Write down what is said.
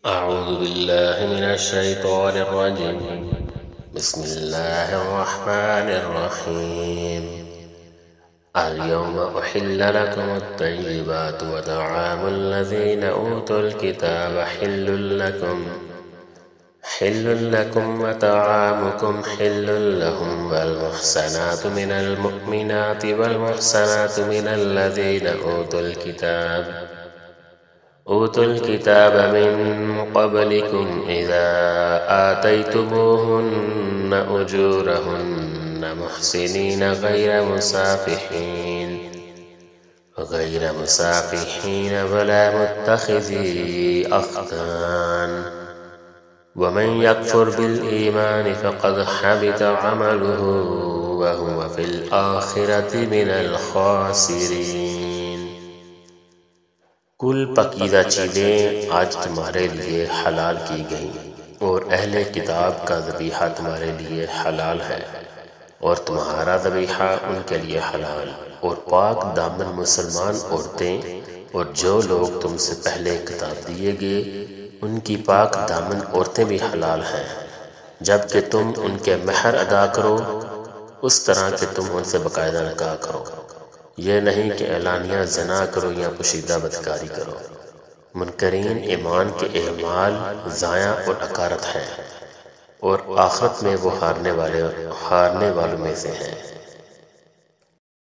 أعوذ بالله من الشيطان الرجيم بسم الله الرحمن الرحيم اليوم أحل لكم الطيبات وطعام الذين أوتوا الكتاب حل لكم وطعامكم حل لهم والمحسنات من المؤمنات والمحسنات من الذين أوتوا الكتاب من قبلكم إذا آتيتموهن أجورهن محسنين غير مسافحين ولا متخذي أخدان ومن يكفر بالإيمان فقد حبط عمله وهو في الآخرة من الخاسرين। कुल पकीज़ा चीज़ें आज तुम्हारे लिए हलाल की गईं और अहले किताब का ज़बीहा तुम्हारे लिए हलाल है और तुम्हारा ज़बीहा उनके लिए हलाल। और पाक दामन मुसलमान औरतें और जो लोग तुमसे पहले किताब दिए गए उनकी पाक दामन औरतें भी हलाल हैं, जबकि तुम उनके महर अदा करो उस तरह के तुम उनसे बाकायदा निकाह करो, यह नहीं कि एलानिया ज़ना करो या पोशीदा बदकारी करो। मुनकरीन ईमान के एमाल ज़ाया और अकारत हैं और आखिरत में वो हारने वालों में से हैं।